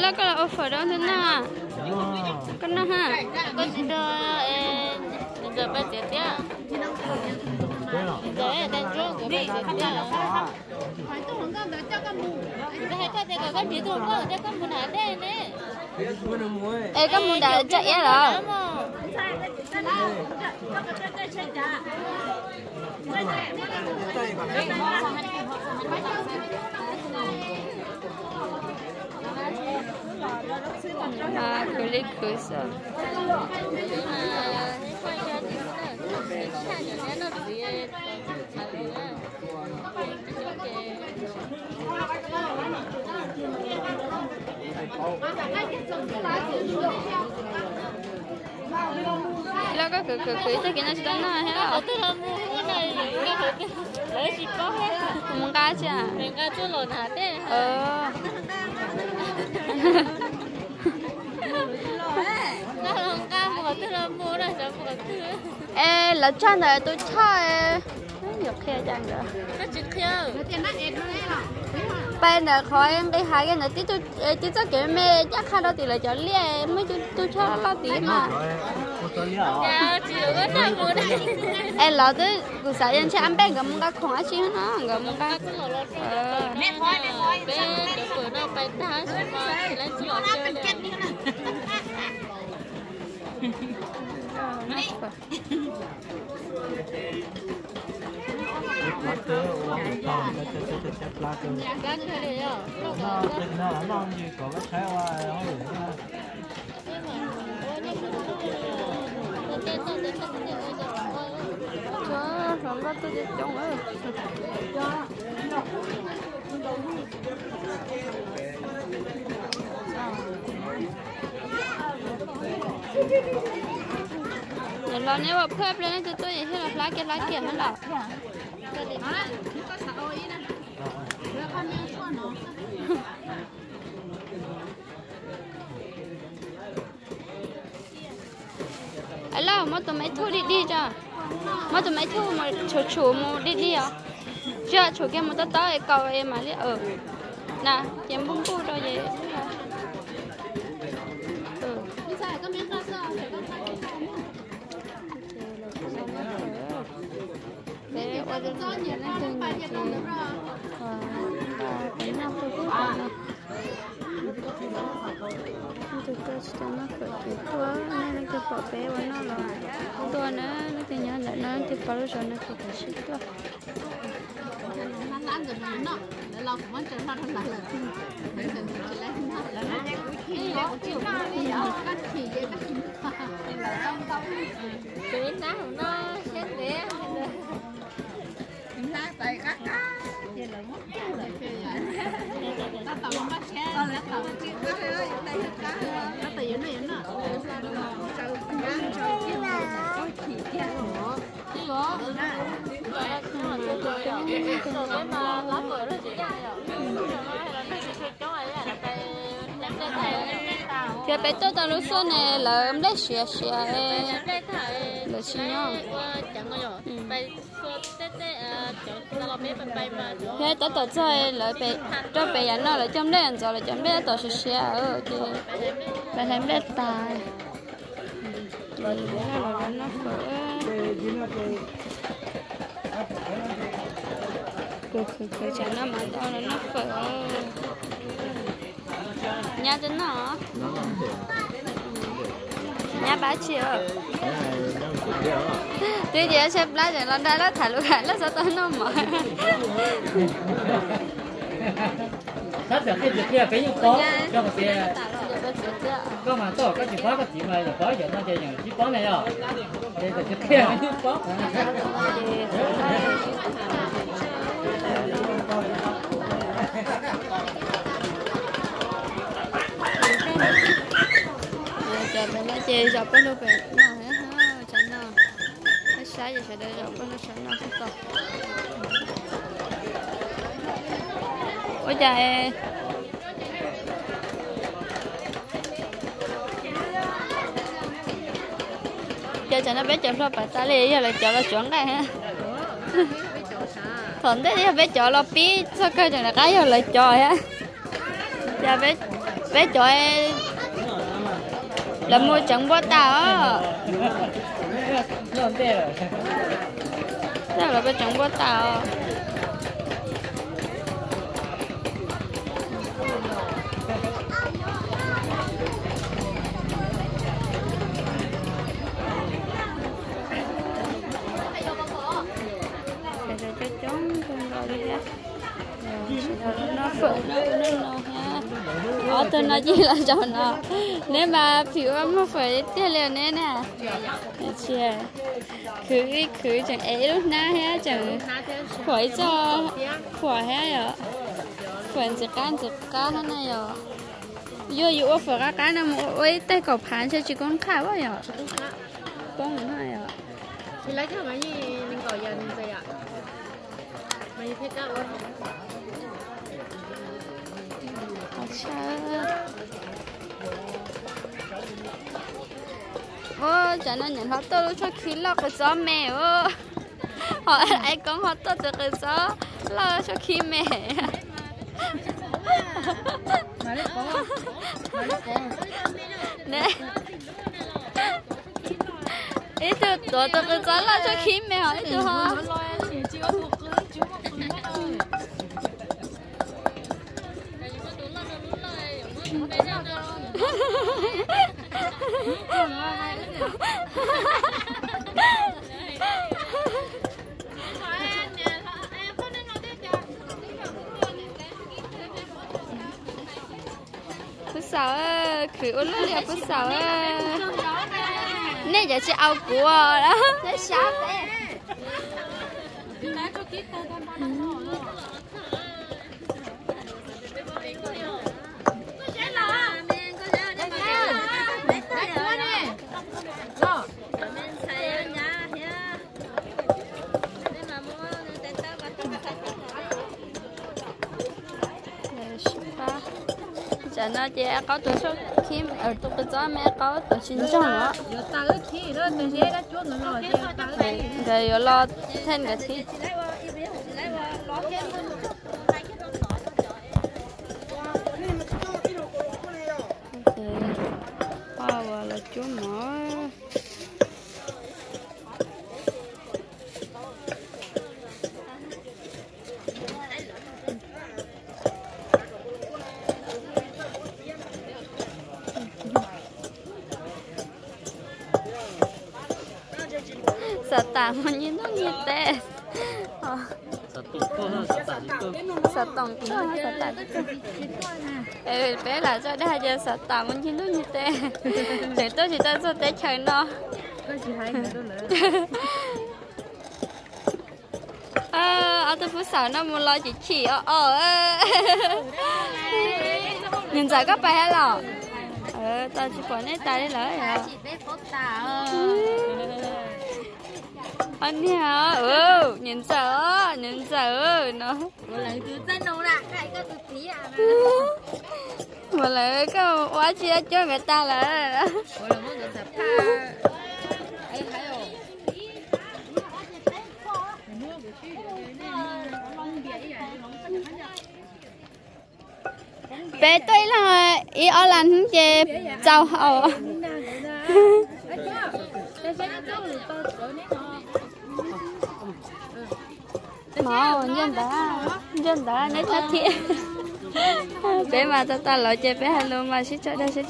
là cái là offer đó thế nào cái nó ha có gì đó giờ bây giờ tiếc giờ là đang trước của bây giờ tiếc phải tôi không có được cho con mù hay có thể có con gì tôi có cho con mù nào đây nè ê con mù đã chạy rồi mà cứ lấy cứ sợ là có cứ cho cái nó chỉ tao nói hết rồi lấy gì có hết muốn cá chứ à mình cá chút lồn hả thế nó không cá một thứ là mua là sao một thứ ê là chân này tôi chơi nhiều khi chẳng được nó chỉ khi bên là khỏi em đi hai cái nữa tí cho kiểu mẹ chắc khai đó thì là cho lia mới tôi cho lo tí mà em lo tới cứ sợ em sẽ ăn bên cái mông cá không ăn chi nó cái mông cá mẹ thôi bên cái bữa nào bên tháng mà lên chỉ ở chơi lo nếu mà phép lên thì tôi thấy là lá kia nó lọ ấy là mất tụi mấy thu đi cho mất tụi mấy thu mà chủ mà đi à chưa chủ kia một tới cầu em mà đi nè em bung bung rồi vậy để ở đây nó nhìn nó từng ngày thì cái nào tôi cũng tôi cho nó phải chịu quá nên nó bỏ bé và nó là tôi nữa nó thì nhớ lại nó thì có lúc nó thì phải xịt quá nó ăn được nó để lo cũng cho nó thân lại là để đừng chỉ lấy nó là nó cũng chịu nó đi ở các chỉ vậy các chỉ là trong cái ná của nó chết bé ná tay các vậy là mất lại nó tàu nó chết nó tàu nó tiền nó thì bé tôi tao lúc xuân này là em lấy xìa là xìa nhau thế tao chơi là bé cho bé ăn nó là trong đây rồi là trong đây tao xìa thì bé thấy bé tài thì là nó cứ chả nó mà tao là nó phở nhà真nó nhà bá chiều tuy nhiên xem lại rồi lần đây nó thả lũ lại nó sao tao nó mở sắp được kia cái gì có cho một cái có mà to có chỉ có cái gì mà có giờ nó chơi những chỉ có này rồi đây là cái kia cái có nó chơi dọc cái lúc về nó hết chẳng nào cái sai gì sẽ để dọc cái nó chẳng nào không có ôi trời giờ chẳng nó bé chọn rồi phải ta lấy giờ lại chọn là chuẩn này ha thuận thế thì bé chọn là pi sao coi chẳng là cái giờ lại chọn ha giờ bé bé chỗ là mua trứng bò tàu á. Đó là bé trứng bò tàu. Nó phở nó ha, ở tôi nói chỉ là cho nó, nếu mà phiếu mà phở tiền liền nè nè, chị, cứ chẳng ấy lúc na ha chẳng khỏi cho khỏi ha rồi, phở chỉ cá thế này rồi, vô phở cá nó mỗi tay cọp phán cho chị con khá quá rồi, con nữa rồi. Chị lấy cái máy gì mình gọi dần vậy ạ? Mày thích cá ớt. Ô, cho nên nhận họ tôi cho khí lo cái gió mẹ ô, họ ai cũng họ tôi được cái gió lo cho khí mẹ. Nè, ít tôi cái gió lo cho khí mẹ họ ít tôi họ. Phút sáu khử ôn lưỡi liệp phút sáu nè giờ chị ao cua đó để sao thế giờ nó chỉ có tổ số khi ở tụ cái gió mẹ có tổ chính trong đó rồi lo thêm cái thi wow là chú nó sợ tạm mà nhìn nó như thế sợ tổng cơ sợ tạm bé là cho đây giờ sợ tạm mà nhìn nó như thế để tôi chỉ cho té chơi nó ở tôi phút sau nó muốn lo chỉ nhìn thấy các bài là tao chỉ bỏ nét tay đấy là anh hả nhìn sợ nó một lần thứ dân đâu nè cái thứ tí à một lần cái quá chia cho người ta là một lần một người sập tha ấy thấy không bé tôi là ý ở lần chơi giàu hậu mà nhân đã nét thật thiệt bé mà ta lại chơi bé hello mà xích cho đây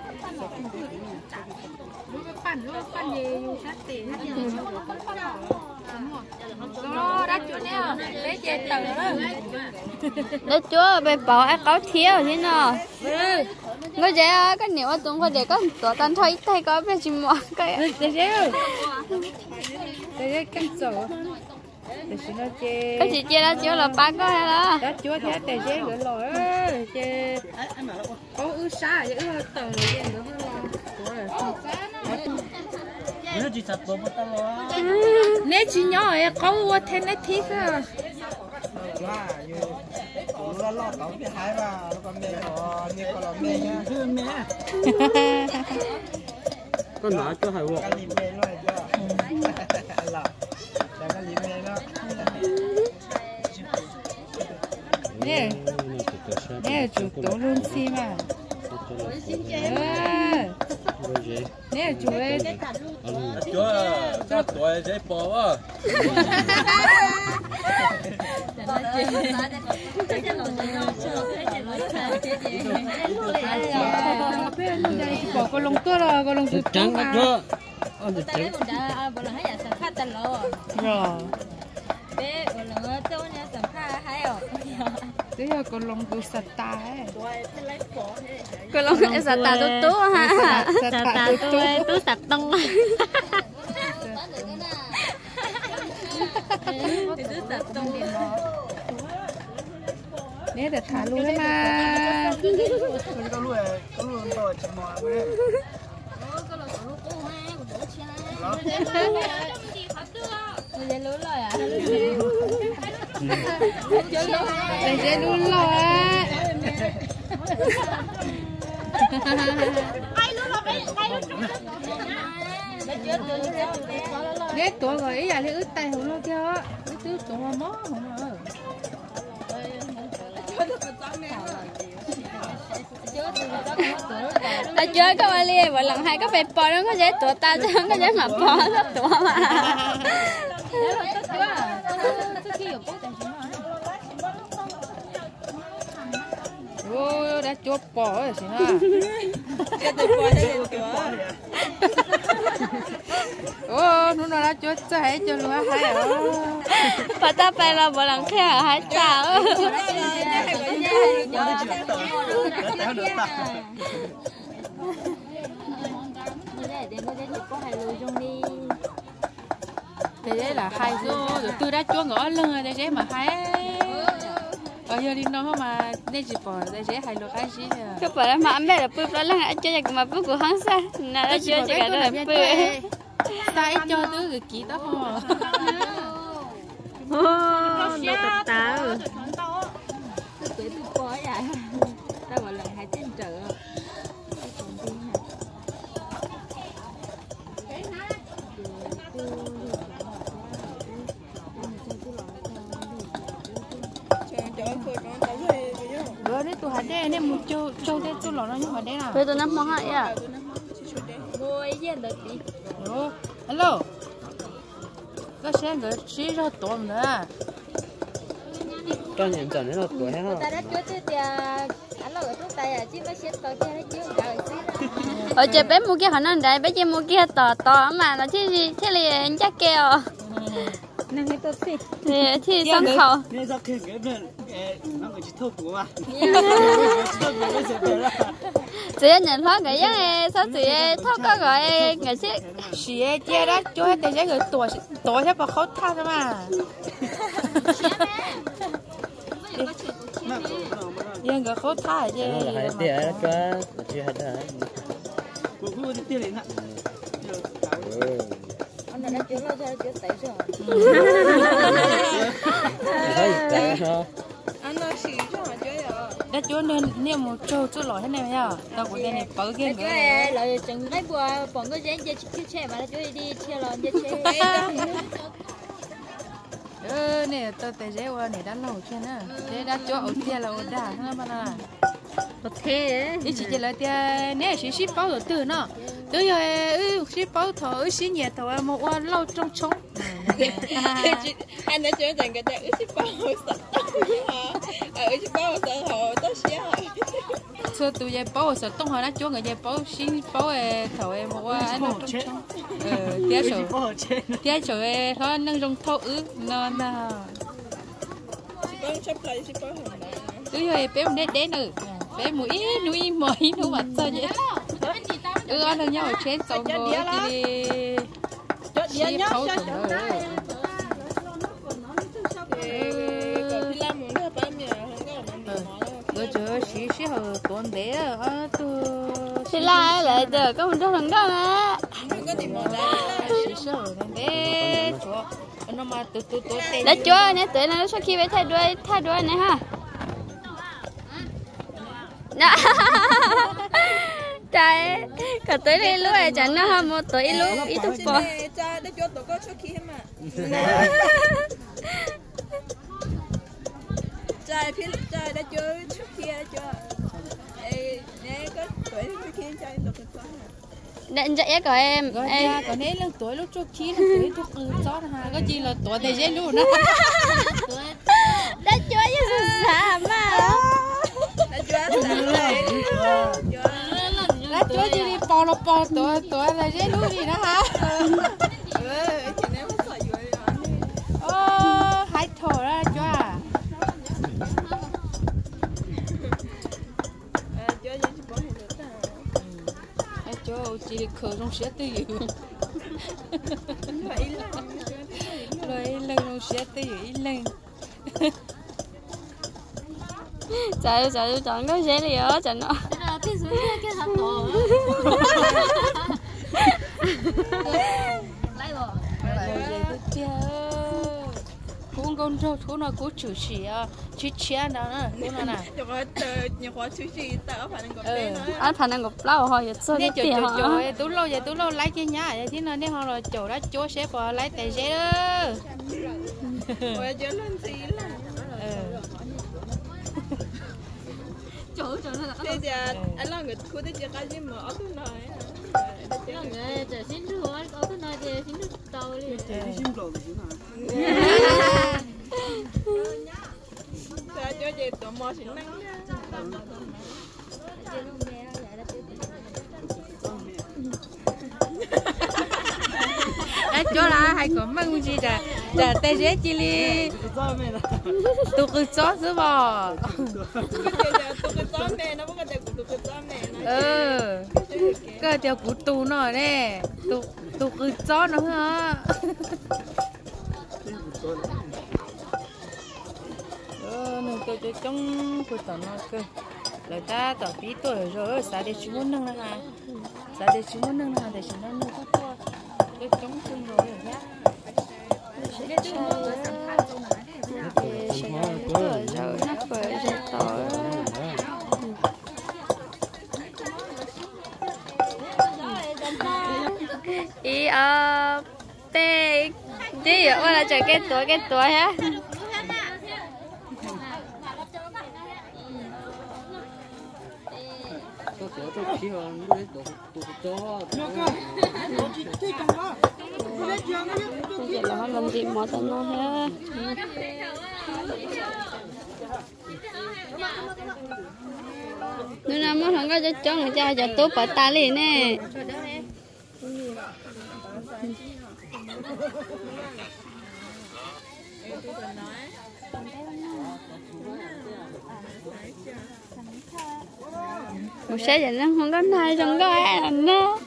đó chúa bé bỏ ai có thiếu thế nào ngồi chơi cái nếu tụng có để có tổ tan thôi tay có bé chỉ mò cái để cắn sổ cái gì chơi đó chúa là ba có hay là đó chúa thế để chơi gửi lỗi chơi có ư xa chứ ư tờ chơi nếu chỉ nhỏ ấy có ua thế này thích à lo tao bị hại mà con mẹ họ như con là mẹ nhá con nói cho hay vô cái gì mẹ nói cho là cái gì mẹ nó nè nè chụp tao luôn xí mà nè chú ấy chúa các tuổi dễ bỏ á bỏ con lông tua rồi con lông tua trắng cái chúa rồi thế là con lông tua sạch ta ấy cái lông em sạch tà tú ha sạch tà tú sạch tông nè để thả luôn đấy mà có luôn to chậm mò đấy dễ lúa rồi à dễ luôn rồi nè tuổi rồi ý là ướt tay không lo kia ướt tứ tuổi mà mó không rồi ta chơi có ai liền một lần hai có phải bỏ nó có dễ tụi ta chứ không có dễ mà bỏ nó tụi mà ô đã chốt bỏ rồi xí ha ô nó đã chốt cho hay cho luôn hay và ta phải là một lần khác hai sao thế đấy là hai rồi tôi đã chốt ngõ lưng rồi đấy mà hay ở giờ đi nó mà nên chỉ bỏ đây sẽ hay luôn cái gì cái bỏ mà ăn bé là bự đó là ăn chơi mà bự của hắn sao nào nó chơi chỉ cả là bự sai cho tứ người kỹ đó không nó tập tao tuổi tôi có vậy ta một lần hai trên chợ bữa đấy tụi hắn đen nên một châu đấy tụi nó nhưng mà đen nào bây giờ nó mong hại à ngồi yên được đi hello cái xe người chỉ cho tụi nữa cho nhận chuẩn nó tuổi hay không ta đã chốt thì anh lo ở thuốc tay à chứ mới xếp tao kia nó chiếu cả rồi ở chơi bé mua kia họ nói đấy bé chơi mua kia tỏ mà nó chứ gì thế là chắc kêu nên cái tốt thì xong khẩu nên sao khi cái nó chỉ thâu của mà chị nhận thoát cái giống sao chị thoát có gọi người xí chị chia đó cho hết để người tuổi hết vào khó tha thôi mà nhưng người khó tha chứ nó là hai tia cho chưa hết rồi cũng không có tia đến hả anh đã chuyển lo cho chuyển tẩy rồi anh nói xí cho mà chơi à đã chỗ nên một châu chỗ lỗi thế này nhá tao cũng đây này bớ cái người lợi chừng lấy bùa bọn cái dễ chơi chơi mà chỗ đi chơi lon chơi nè tao tại dễ qua này đã lâu chưa nè để đã chỗ ở tia là ở đà thôi mà nè ok đi chỉ là tia nè chỉ ship bao rồi từ nó từ giờ ship bao thở xí nhẹ thở một qua lâu trong trống anh đã chơi rằng cái đấy ship bao sợ ship bao sợ họ tốt xí xưa tụi giờ bao sợ tông họ đã chỗ người giờ bao xí bao thở một qua anh lâu trong trống tia sổ thôi nâng trong thâu nó từ giờ bé một đến nữa bé mũi núi mới núi mặt sao vậy ăn được nhau ở trên sông rồi thì ship thâu rồi chưa xí hồi tuần đấy thì là lại được có một trong thằng đó mà xí hồi đấy chúa nó mà từ đã chúa nè tới nó sau khi bé thay đuôi này ha trời cả tới đây lúc này chẳng nó ham một tới lúc ít chút bò cha đã cho tụi con số khi mà trai đã chơi số khi cho nè có Định dạy của em. Rồi cha có nên lần tuổi lúc trước chi là tuổi thuộc chó ha có chi là tuổi thầy dễ luôn đó. Đã chúa như sự xa mà. Đã chúa chi đi bò tuổi là dễ luôn đi đó hả? Hai thổ ra chúa à. Chúa chỉ đi khởi trong xe tư dự. Rồi lần trong xe tư dự lần. Trời chọn cái xe đi ở chẳng nó. Lấy rồi. Cũng con trâu thú nó cũng chủ sĩ à, chú chén đó nữa, đúng không nào? Anh phải năng gục lâu thôi, giờ Nè chỗ tú lâu lấy cái nhá, vậy thì nó nè họ là chỗ đó chỗ sẽ bỏ lấy tài xế đó. chỗ nó là bây giờ anh lo người khu tới cái gì mà ở tôi nói người giờ xin thua ở tôi nói thì xin thua tàu đi sao cho gì tụi mò xin năng Đấy chỗ là hay có mang gì đã tài xế chỉ li tụ cứ chó chứ bò. Cái điều của tụ nó nè tụ cứ chó nó hả? Nên tôi trong cái tao nó cơ là ta tao biết tôi rồi sao để chúng muốn nâng là hả? Sao để chúng muốn nâng là để chúng nó nâng quá to cái chống chung rồi nhá. ý tê đi ở là chờ cái tuổi hả? Bây giờ là làm gì mà tao nói hết. Nên là mất không có cho người cha cho tốt phải ta liền nè. Một xe vậy nó không có ai trong có ai là nó.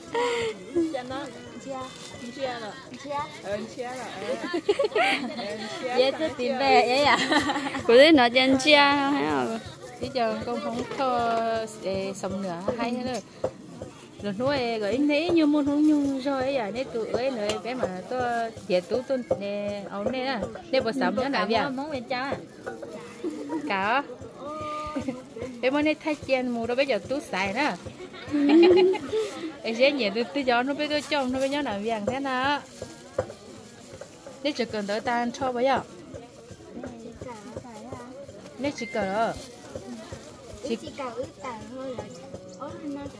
Dễ thế tìm về ấy à? Của đứa nó chân chia thấy không? Bây giờ con không thơ sống nữa hay thế rồi. Rồi nuôi rồi thế như muốn không nhung rồi ấy à nên tụi ấy nữa bé mà tôi thiệt tú tôi nè ông nè nè bữa sớm nữa nào vậy? Món bên cháu à? Cả bé mới nên thay chén mù đâu bây giờ tú xài nữa. Ấy dễ nhẹ từ giờ nó bây giờ chồng nó bây giờ nào vàng thế nào? Nếu chỉ cần tới tan cho bây giờ. Nếu chỉ cần đó. Chỉ cần ướt tàn thôi là